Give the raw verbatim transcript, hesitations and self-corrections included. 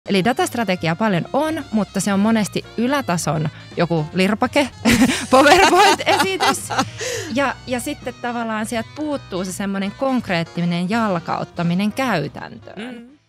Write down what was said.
Eli datastrategia paljon on, mutta se on monesti ylätason joku lirpake, PowerPoint-esitys. Ja, ja sitten tavallaan sieltä puuttuu se semmoinen konkreettinen jalkauttaminen käytäntöön. Mm.